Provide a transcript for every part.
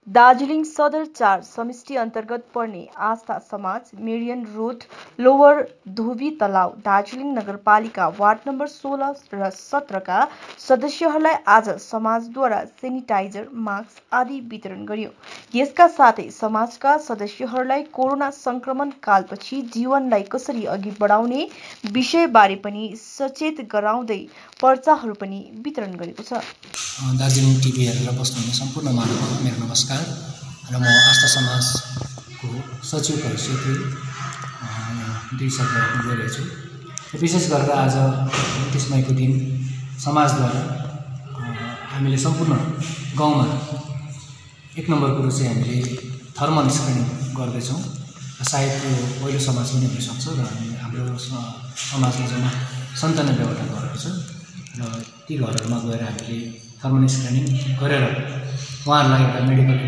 दार्जिलिङ सदर 4 समष्टि अन्तर्गत पर्ने आस्था समाज मेरियन रोड लोवर धोबी तलाउ दार्जिलिङ नगरपालिका वार्ड नम्बर 16 र 17 का सदस्यहरूलाई आज समाजद्वारा सेनिटाइजर मास्क आदि वितरण गरियो। यसका साथै समाजका सदस्यहरूलाई कोरोना संक्रमण कालपछि जीवनलाई कसरी अघि बढाउने विषयबारे पनि सचेत गराउँदै पर्चाहरू पनि वितरण गरेको छ। दार्जिलिङ टिभी हेरेर बस्नुहुने सम्पूर्ण महानुभावलाई मेरो नमस्कार र म आस्था समाजको सचिव हैसियतले दुई शब्द राख्न गइरहेको छु। विशेष गरेर आज 29 मईको दिन समाजद्वारा हामीले सम्पूर्ण गाउँमा एक नम्बर कुरो चाहिँ हामीले थर्मल स्क्रिनिङ गर्दैछौँ। सायद त्यो पहिलो समाज पनि हुनसक्छ र हाम्रो समाजमा जम्मा 97वटा घरहरू छ र ती घरहरूमा गएर हामीले थर्मल स्क्रिनिङ गरेर उहाँहरूलाई एउटा मेडिकल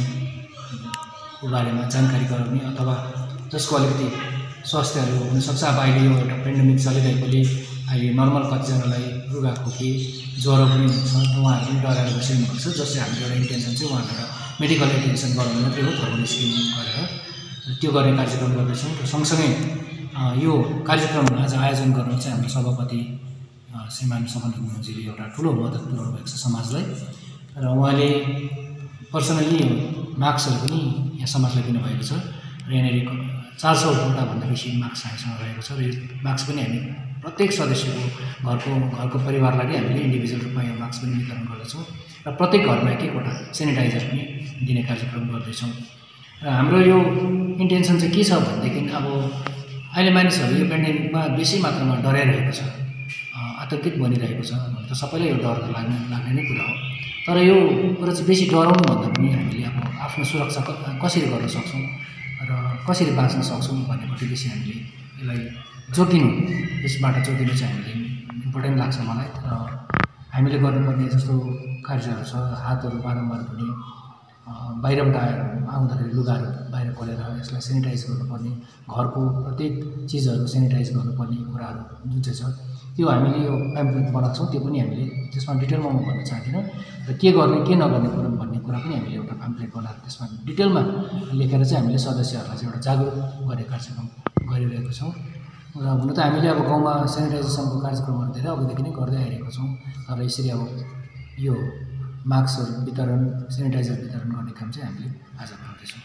एटेन्सनको बारेमा जानकारी गराउने अथवा जसको अलिकति स्वास्थ्यहरू हुनसक्छ। अब अहिले यो एउटा पेन्डेमिक चलिरहेकोले अहिले नर्मल कतिजनालाई रुगा खोकी ज्वरो पनि हुन्छ, उहाँहरू पनि डराएर बसिरहनु भएको छ। जसले हाम्रो एउटा इन्टेन्सन चाहिँ उहाँहरूलाई एउटा मेडिकल एटेन्सन गराउनु मात्रै हो, थर्मल स्क्रिनिङ गरेर त्यो गर्ने कार्यक्रम गर्दैछौँ। र सँगसँगै यो कार्यक्रम आज आयोजन गर्नु चाहिँ हाम्रो सभापति श्रीमान सपन गुरुङजीले एउटा ठुलो मद्दत पुर्याउनु भएको छ समाजलाई र उहाँले पर्सनली मास्कहरू पनि यहाँ समाजलाई दिनुभएको छ र यहाँनिर 400वटा भन्दा बेसी मास्क हामीसँग रहेको छ र यो मास्क पनि हामी प्रत्येक सदस्यको घरको परिवारलाई हामीले इन्डिभिजुअल रूपमा यो मास्क पनि वितरण गर्दछौँ र प्रत्येक घरमा एक-एकवटा सेनिटाइजर पनि दिने कार्यक्रम गर्दैछौँ। र हाम्रो यो इन्टेन्सन चाहिँ के छ भनेदेखि अब अहिले मानिसहरू यो पेन्डेमिकमा बेसी मात्रामा डराइरहेको छ, आतंकित बनिरहेको छ भने त सबैलाई यो डर लाग्ने नै कुरा हो। तर यो कुरा चाहिँ बेसी डराउनु भन्दा पनि हामीले अब आफ्नो सुरक्षा कसरी गर्न सक्छौँ र कसरी बाँच्न सक्छौँ भन्नेपट्टि बेसी हामीले यसलाई जोगिनु, यसबाट जोगिनु चाहिँ हामीले इम्पोर्टेन्ट लाग्छ मलाई। र हामीले गर्नुपर्ने जस्तो कार्यहरू छ, हातहरू बारम्बार धुने, बाहिरबाट आउँदाखेरि लुगाहरू बाहिर खोलेर यसलाई सेनिटाइज गर्नुपर्ने, घरको प्रत्येक चिजहरू सेनिटाइज गर्नुपर्ने कुराहरू जुन चाहिँ छ त्यो हामीले यो प्याम्पलेट बनाएको छौँ। त्यो पनि हामीले त्यसमा डिटेलमा म भन्न चाहदिनँ र के गर्ने के नगर्ने कुरा भन्ने कुरा पनि हामीले एउटा प्याम्पलेट बनाएर त्यसमा डिटेलमा लेखेर चाहिँ हामीले सदस्यहरूलाई चाहिँ एउटा जागरुक गर्ने कार्यक्रम गरिरहेको छौँ। र हुन त हामीले अब गाउँमा सेनिटाइजेसनको कार्यक्रमहरू धेरै अघिदेखि नै गर्दै आइरहेको छौँ। तर यसरी अब यो मास्कहरू वितरण, सेनिटाइजर वितरण गर्ने काम चाहिँ हामीले आज गर्दैछौँ।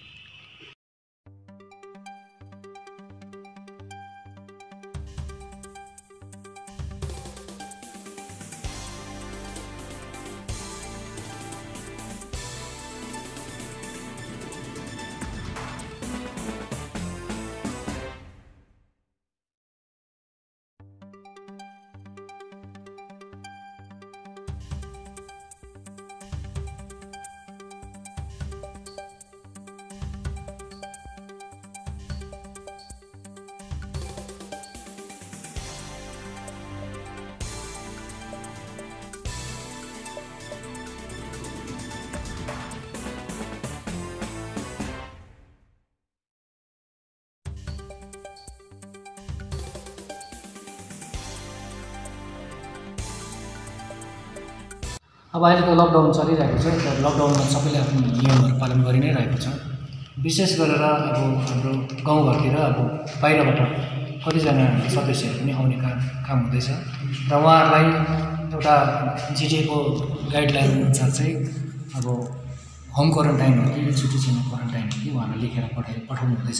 अब अहिले त लकडाउन चलिरहेको छ र लकडाउनमा सबैले आफ्नो नियमहरू पालन गरि नै रहेको छ। विशेष गरेर अब हाम्रो गाउँघरतिर अब बाहिरबाट कतिजना सदस्यहरू पनि आउने काम हुँदैछ र उहाँहरूलाई एउटा जिटिएको गाइडलाइन अनुसार चाहिँ अब होम क्वारेन्टाइन हो कि छुट्टी छैन क्वारेन्टाइन हो कि उहाँहरूलाई लेखेर पठाउनु हुँदैछ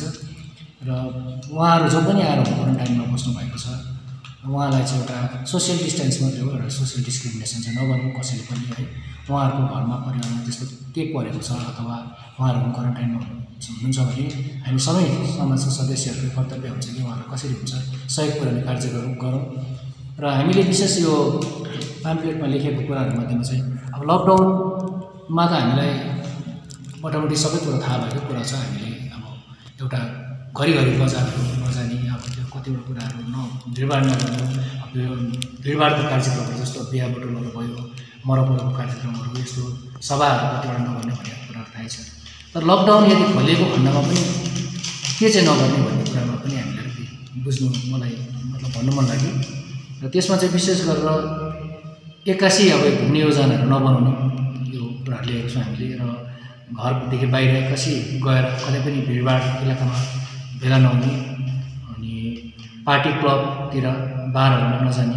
र उहाँहरू जो पनि आएर होम क्वारेन्टाइनमा बस्नु भएको छ उहाँलाई चाहिँ एउटा सोसियल डिस्टेन्स मात्रै हो, एउटा सोसियल डिस्क्रिमिनेसन चाहिँ नगर्नु कसैले पनि है। उहाँहरूको घरमा परिवारमा त्यस्तो के परेको छ अथवा उहाँहरू होम क्वारेन्टाइनमा हुनुहुन्छ भने हामी सबै समाजका सदस्यहरूको कर्तव्य हुन्छ कि उहाँहरू कसरी हुन्छ सहयोग पुर्याउने कार्य गरौँ। र हामीले विशेष यो प्याम्पलेटमा लेखेको कुराहरूमध्येमा चाहिँ अब लकडाउनमा त हामीलाई मोटामोटी सबै कुरा थाहा भएको कुरा छ। हामीले अब एउटा घरिघरि बजारहरू नजाने, अब त्यो कतिवटा कुराहरू भिडभाड नगर्नु, भिडभाडको कार्यक्रमहरू जस्तो बिहा बटुलहरू भयो, मरपरको कार्यक्रमहरू, यस्तो सभाहरू कतिवटा नगर्ने भन्ने कुराहरू थाहै छ। तर लकडाउन यदि खोलिएको खण्डमा पनि के चाहिँ नगर्ने भन्ने कुरामा पनि हामीले बुझ्नु मलाई मतलब भन्नु मन लाग्यो र त्यसमा चाहिँ विशेष गरेर 81 अब घुम्ने योजनाहरू नबनाउनु यो कुराहरू लिएको छौँ हामीले र घरदेखि बाहिर कसै गएर कतै पनि भिडभाड इलाकामा भेला नहुने अनि पार्टी क्लबतिर बारहरूमा नजाने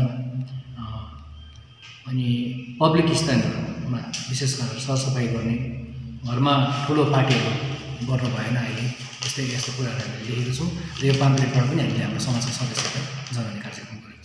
अनि पब्लिक स्थानहरूमा विशेष गरेर सरसफाइ गर्ने घरमा ठुलो पार्टीहरू गर्नु भएन अहिले यस्तो कुराहरू हामीले देखेको छौँ र यो पाम्पलेटबाट पनि हामीले हाम्रो समाजका सदस्यहरूलाई जनाउने कार्यक्रम गर्यौँ।